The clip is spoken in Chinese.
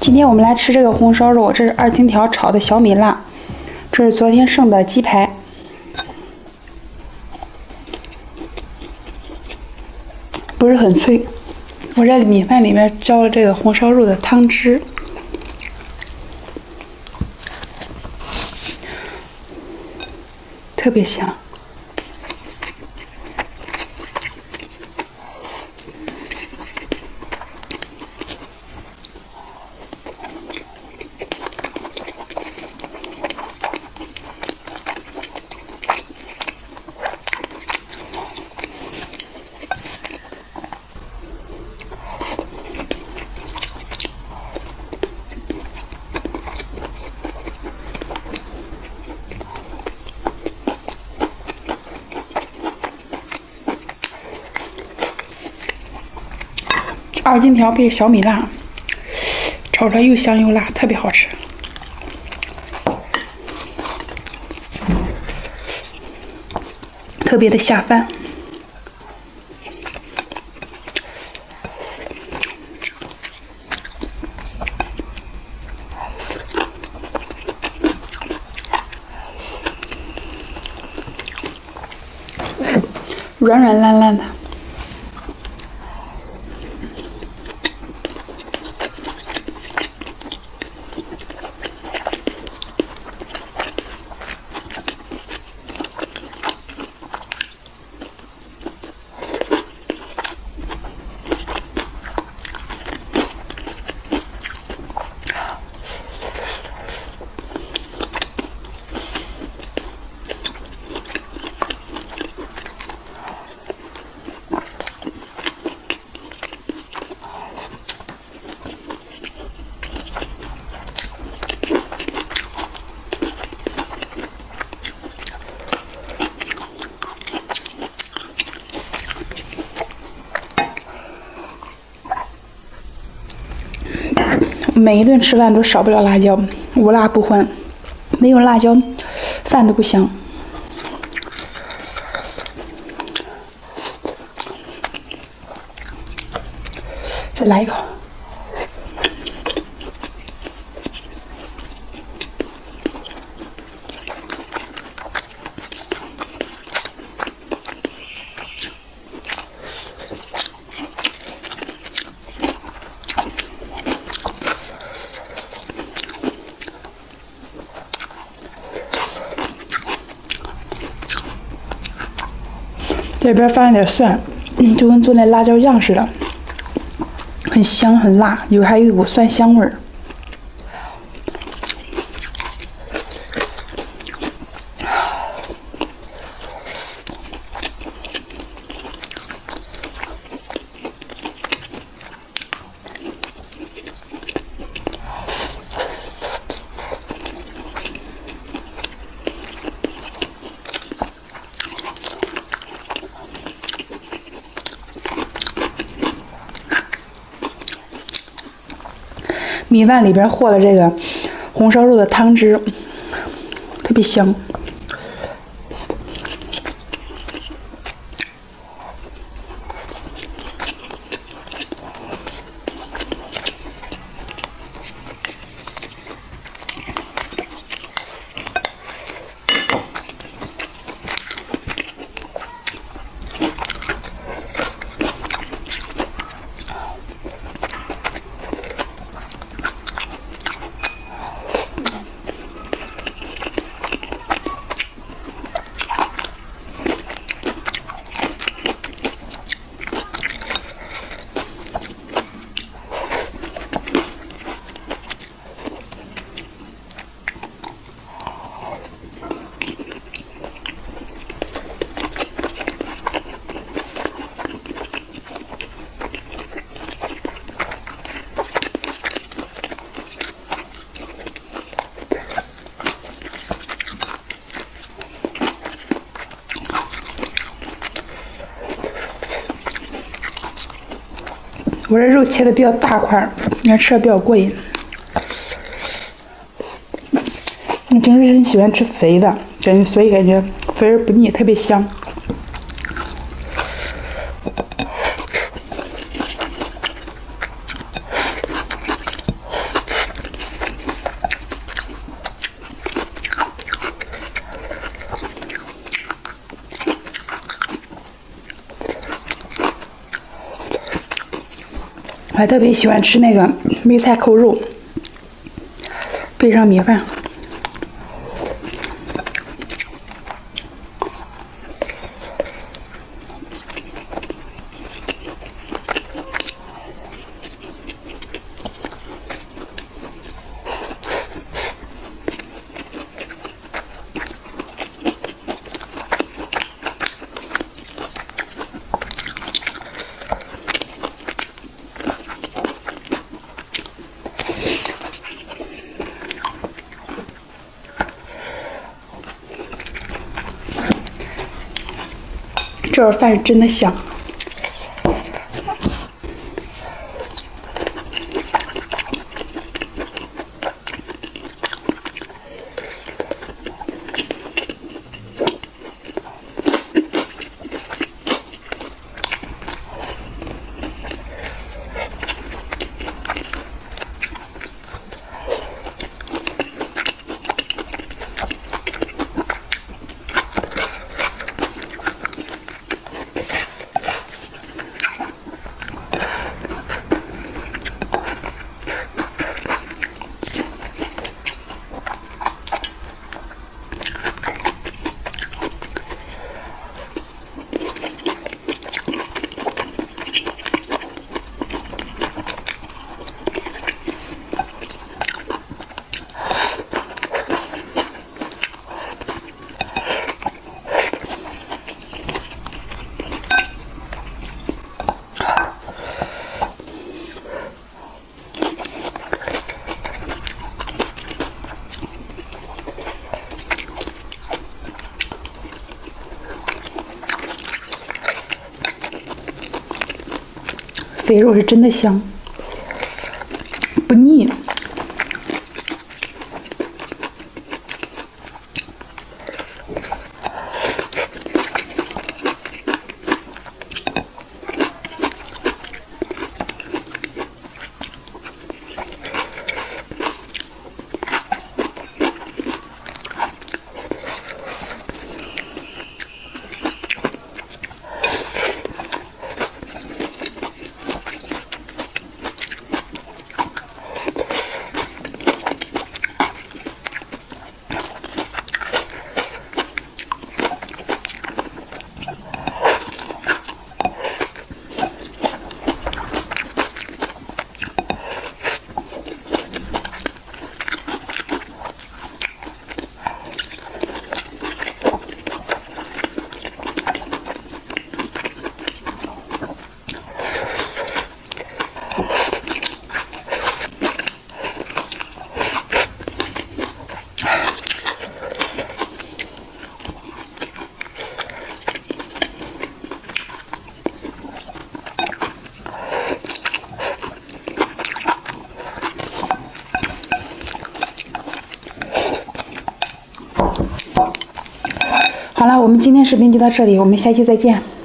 今天我们来吃这个红烧肉，这是2荆条炒的小米辣，这是昨天剩的鸡排，不是很脆。我这米饭里面浇了这个红烧肉的汤汁，特别香。2荆条配小米辣，炒出来又香又辣，特别好吃。特别的下饭。软软烂烂的。每一顿吃饭都少不了辣椒，无辣不欢。没有辣椒，饭都不香。再来一口。这边放了点蒜，就跟做那辣椒酱似的，很香很辣，还有一股蒜香味儿。米饭里边和了这个红烧肉的汤汁，特别香。我这肉切的比较大块，应该吃的比较过瘾。你平时很喜欢吃肥的，所以感觉肥而不腻，特别香。 我还特别喜欢吃那个梅菜扣肉，配上米饭。这碗饭是真的香。肥肉是真的香，不腻。好了，我们今天视频就到这里，我们下期再见。